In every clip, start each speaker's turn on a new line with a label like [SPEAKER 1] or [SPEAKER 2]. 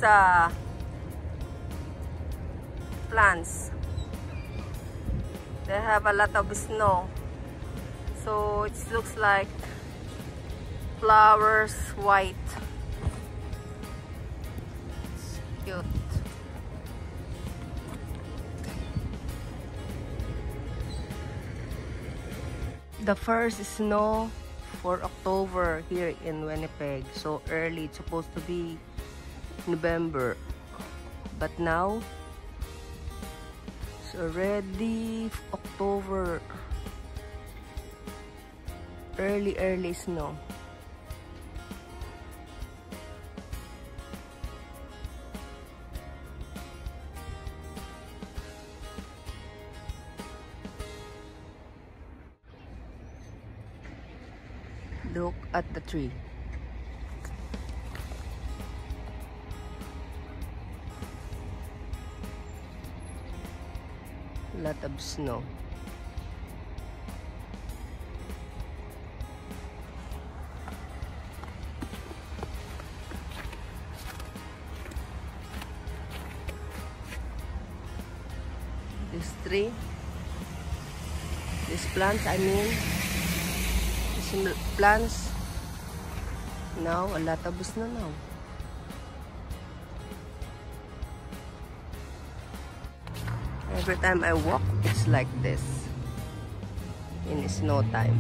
[SPEAKER 1] plants. They have a lot of snow, so it looks like flowers white. It's cute. The first snow for October here in Winnipeg. So early, it's supposed to be November, but now it's already October. Early snow. Look at the tree. Lot of snow. This tree, these plants, I mean, these plants, now a lot of snow now. Every time I walk, it's like this in snow time.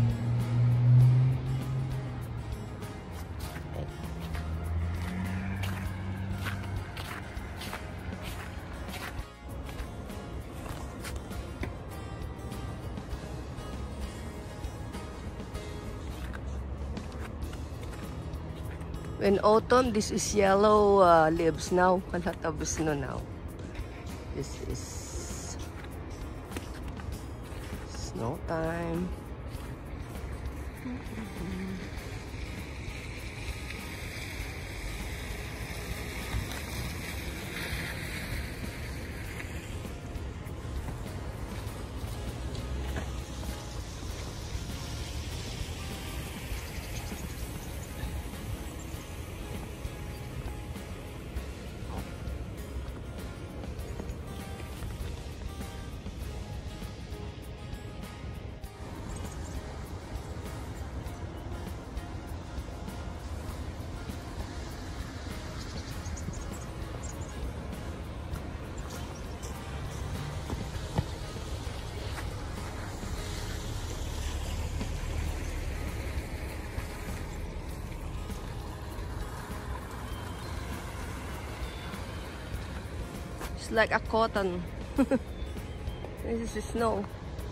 [SPEAKER 1] In autumn, this is yellow leaves now. A lot of snow now. This is snow time. It's like a cotton. This is snow.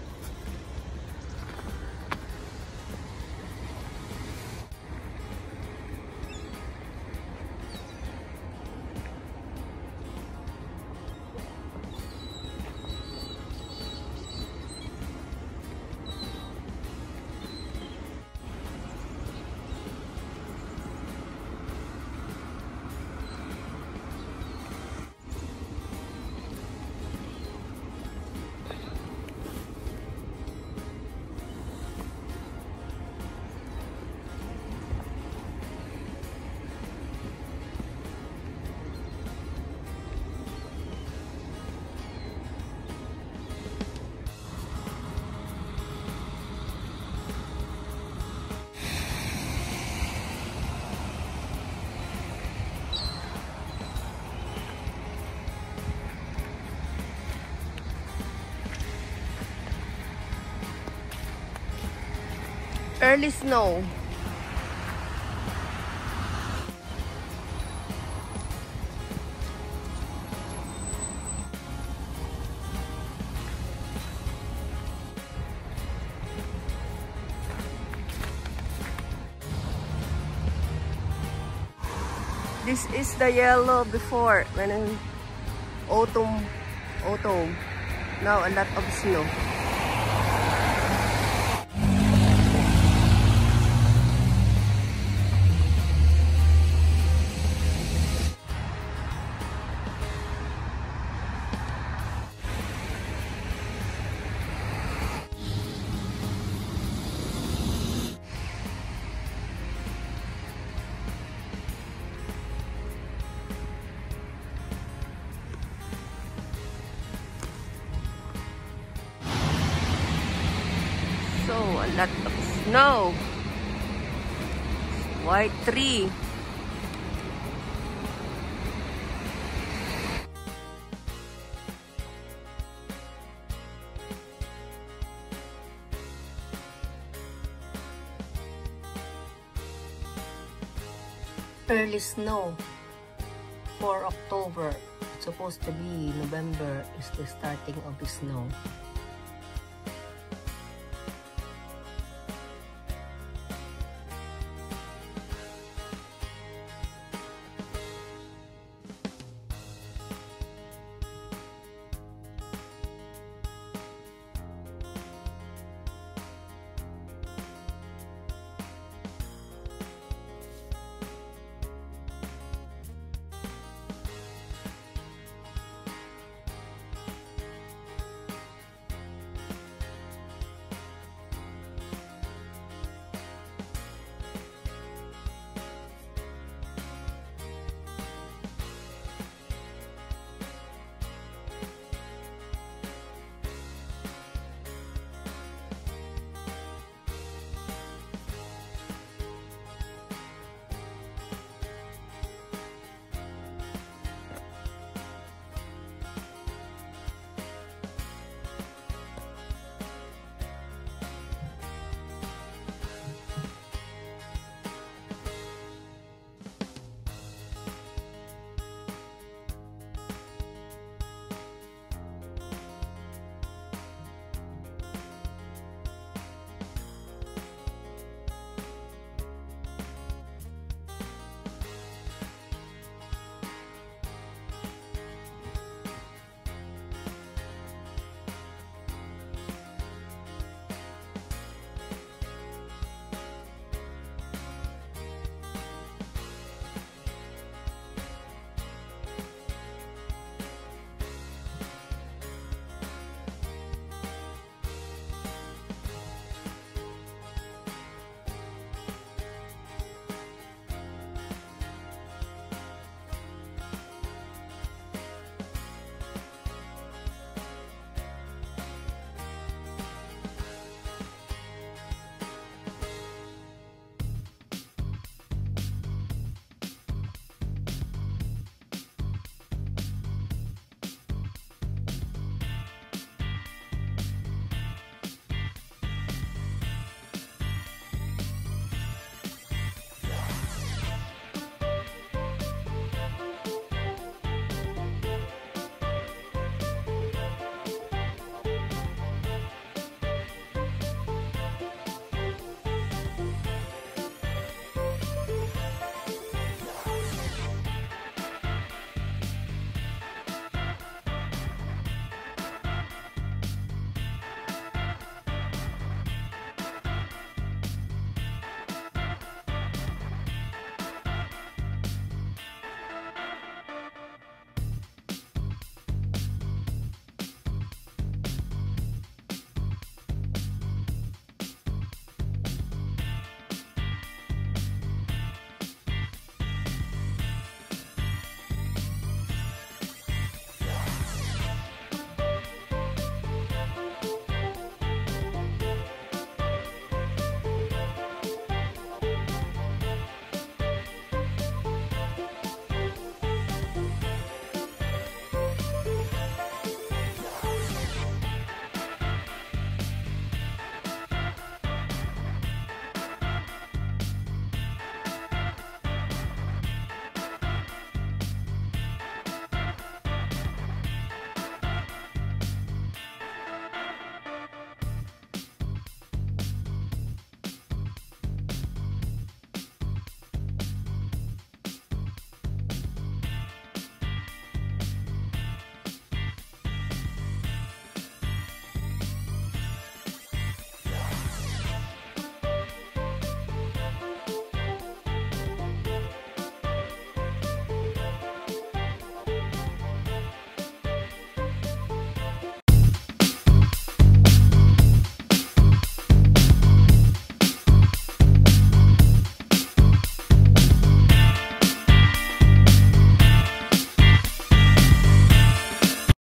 [SPEAKER 1] Early snow. This is the yellow before when in autumn. Now a lot of snow. So, a lot of snow. White tree. Early snow for October. It's supposed to be November is the starting of the snow.